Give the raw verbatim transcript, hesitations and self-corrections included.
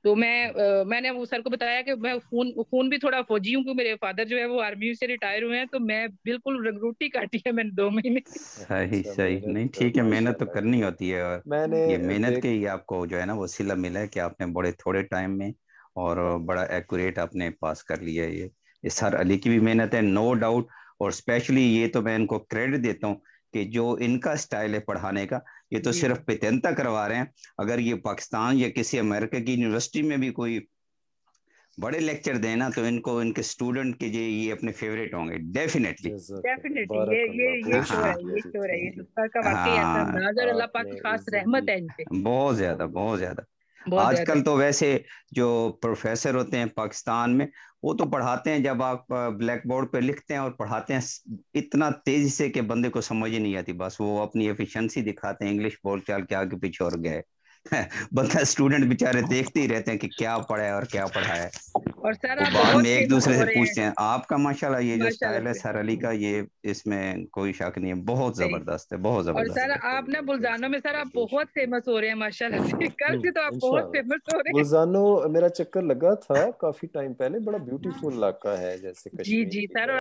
तो मैं अ, मैंने वो सर को बताया कि मैं खून खून भी थोड़ा फौजी हूँ, क्योंकि मेरे फादर जो है वो आर्मी से रिटायर हुए हैं, तो मैं बिल्कुल रंगरूटी काटी है मैंने दो महीने। सही अच्छा, सही, मेहनत नहीं तो ठीक है, मेहनत तो माशाल्लाह करनी की है। होती है। और मैंने ये मेहनत के देख ही आपको जो है ना वो सिला मिला है कि आपने बड़े थोड़े टाइम में और बड़ा एक्यूरेट आपने पास कर लिया है। ये ये सर अली की भी मेहनत है, नो डाउट। और स्पेशली ये तो मैं इनको क्रेडिट देता हूँ कि जो इनका स्टाइल है पढ़ाने का, ये तो जी सिर्फ पेतेंता करवा रहे हैं। अगर ये पाकिस्तान या किसी अमेरिका की यूनिवर्सिटी में भी कोई बड़े लेक्चर देना, तो इनको इनके स्टूडेंट के लिए ये अपने फेवरेट होंगे डेफिनेटली। जज़ाकल्लाह, डेफिनेटली, ये ये बारकल्लाह, ये बहुत श्योर है, हाँ ये शुक्रिया जी, श्योर है, ये थैंक यू। सर का वाकई ऐसा हाँ, अंदाज है, और अल्लाह पाक की आपने खास इस रहमत जिंदगी, है इन पे, बहुत ज्यादा बहुत अल्हम्दुलिल्लाह, ज्यादा। बहुत ज्यादा। आजकल तो वैसे जो प्रोफेसर होते हैं पाकिस्तान में, वो तो पढ़ाते हैं, जब आप ब्लैक बोर्ड पे लिखते हैं और पढ़ाते हैं इतना तेजी से कि बंदे को समझ ही नहीं आती, बस वो अपनी एफिशिएंसी दिखाते हैं इंग्लिश बोलचाल के आगे पीछे और गए। बंदा स्टूडेंट बेचारे देखते ही रहते हैं कि क्या पढ़ा है और क्या पढ़ा है। और सर वो आप बाद बहुत में एक फेमस दूसरे हो से रहे हैं पूछते हैं। आपका माशाल्लाह ये जो माशाल्लाह स्टाइल है से। सर अली का, ये इसमें कोई शक नहीं है, बहुत सही। जबरदस्त है, बहुत और सर जबरदस्त है। आप ना अस्तगफुरुल्लाह, बुलजानों में सर जज़ाकल्लाह, आप बहुत बहुत शुक्रिया। फेमस हो रहे हैं माशाल्लाह से, कल से तो हम्म, आप बहुत इंशाअल्लाह। फेमस हो रहे हैं। गुलजानो मेरा चक्कर लगा था काफी टाइम पहले, बड़ा ब्यूटीफुल इलाका है, जैसे जी कश्मीर जी की सर। तरह।